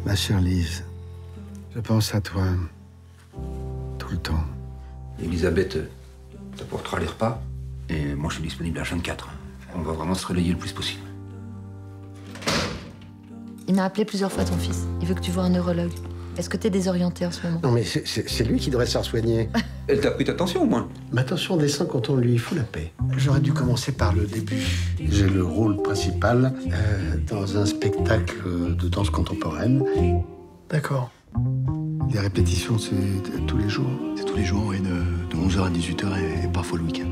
Ma chère Lise, je pense à toi tout le temps. Elisabeth, t'apportera les repas. Et moi, je suis disponible à 24. On va vraiment se relayer le plus possible. Il m'a appelé plusieurs fois, ton fils. Il veut que tu vois un neurologue. Est-ce que t'es désorienté en ce moment? Non, mais c'est lui qui devrait se faire soigner. Elle t'a pris ta tension, au moins? Ma tension descend quand on lui fout la paix. J'aurais dû commencer par le début. J'ai le rôle principal dans un spectacle de danse contemporaine. D'accord. Les répétitions, c'est tous les jours? C'est tous les jours, oui, de 11h à 18h et parfois le week-end.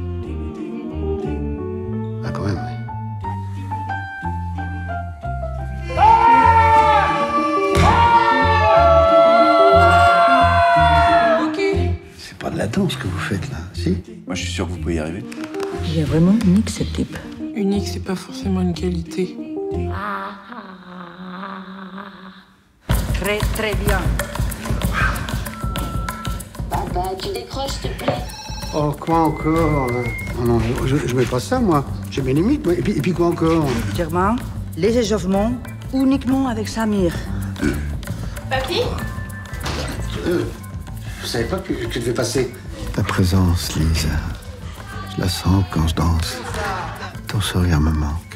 Ah, quand même, oui. C'est pas de la danse que vous faites, là, si? Moi, je suis sûr que vous pouvez y arriver. Il est vraiment unique, ce type. Unique, c'est pas forcément une qualité. Très, très bien. Papa, tu décroches, s'il te plaît. Oh, quoi encore? Non, je mets pas ça, moi. J'ai mes limites, moi. Et puis quoi encore? Germain, les échauffements uniquement avec Samir. Papy? Je savais pas que tu devais passer. Ta présence, Lise, je la sens quand je danse. Ton sourire me manque.